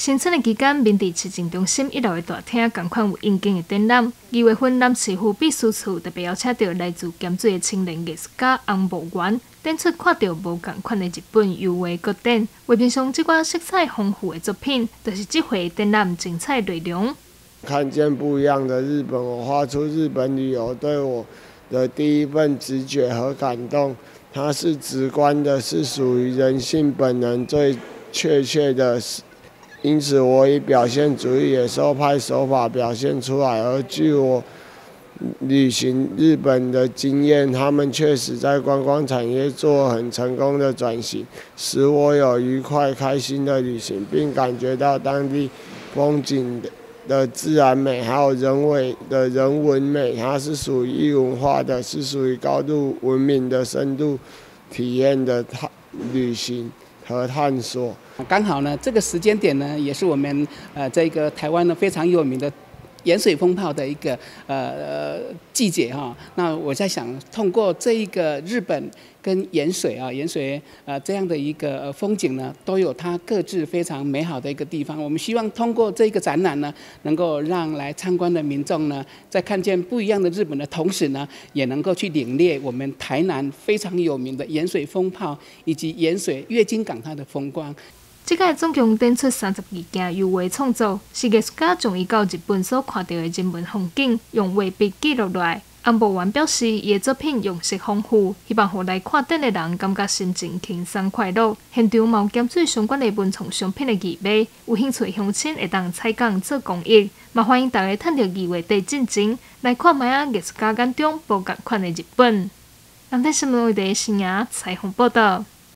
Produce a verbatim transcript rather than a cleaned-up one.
新春的期间，民地市政中心一楼的大厅同款有引进的展览。二月份，南市府秘书处特别邀请到来自咸水的青年艺术家洪博元，展出看到无同款的日本油画个展。画面上这款色彩丰富的作品，就是这回展览精彩内容。 看见不一样的日本，我画出日本旅游对我的第一份直觉和感动。它是直观的，是属于人性本能最确切的。因此，我以表现主义野兽派手法表现出来。而据我旅行日本的经验，他们确实在观光产业做很成功的转型，使我有愉快开心的旅行，并感觉到当地风景的自然美，还有人为的人文美。它是属于异文化的，是属于高度文明的深度体验的旅行和探索。 刚好呢，这个时间点呢，也是我们呃这个台湾呢非常有名的盐水风炮的一个呃季节哈。那我在想，通过这一个日本跟盐水啊，盐水呃这样的一个风景呢，都有它各自非常美好的一个地方。我们希望通过这个展览呢，能够让来参观的民众呢，在看见不一样的日本的同时呢，也能够去领略我们台南非常有名的盐水风炮以及盐水月津港它的风光。 这届总共展出三十二件油画创作，是艺术家从伊到日本所看到的人文风景，用画笔记录落来。洪博元表示，伊的作品用色丰富，希望互来看展的人感觉心情轻松快乐。现场嘛有咸水相关的文创商品的义卖，有兴趣的乡亲会当采购做公益。嘛欢迎大家趁着二月底进前来看卖啊艺术家眼中无同款的日本。南台新闻为第一新闻采访报道。